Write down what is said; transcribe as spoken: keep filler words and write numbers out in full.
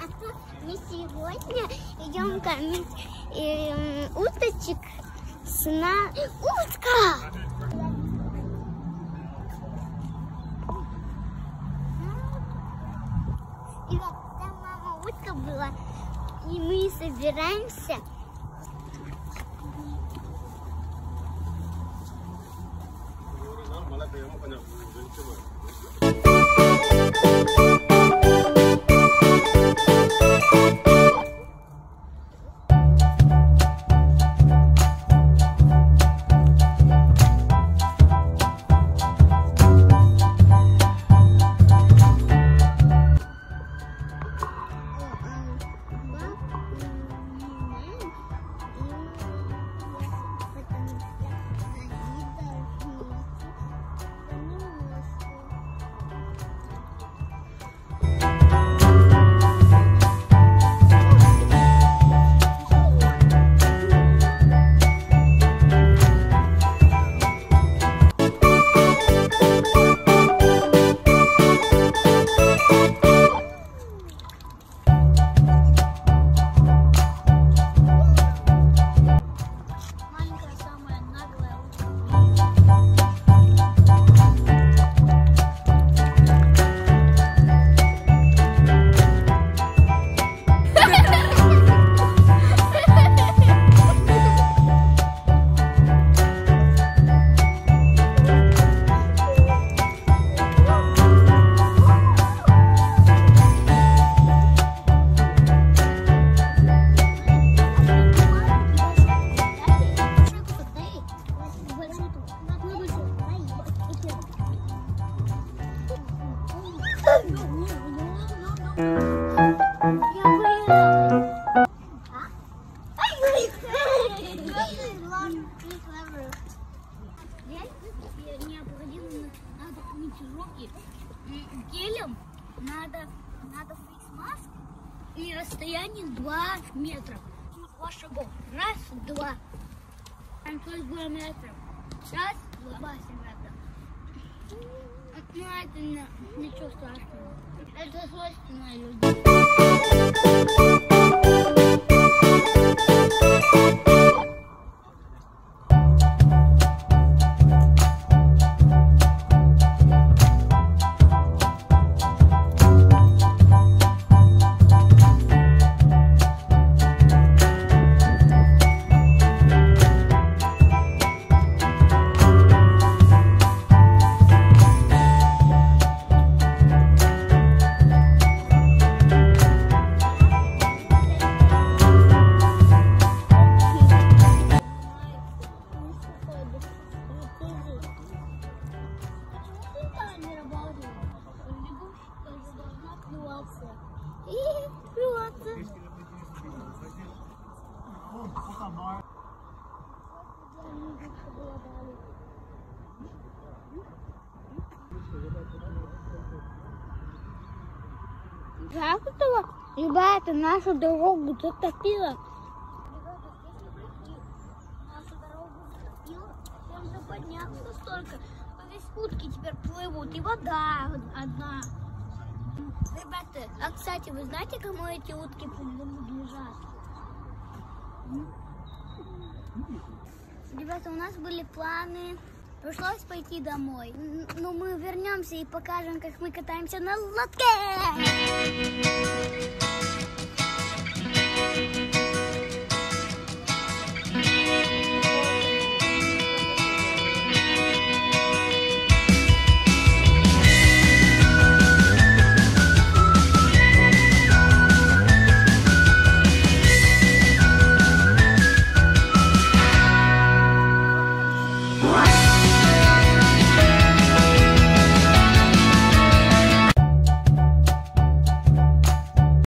Ребята, мы сегодня идем кормить э, уточек с на... Утка! И вот там мама утка была, и мы собираемся. Гелем надо, надо фейс-маск и расстояние два метра. Два шагов. Раз, два. Там только два метра. Раз, два, ребята. Ну, это не, ничего страшного. Это свойственно людям. Здравствуйте, ребята, нашу дорогу затопило. Нашу дорогу затопило. Темзы поднялся столько. Здесь утки теперь плывут, и вода одна. Ребята, а кстати, вы знаете, кому эти утки принадлежат? Ребята, у нас были планы. Пришлось пойти домой. Но мы вернемся и покажем, как мы катаемся на лодке.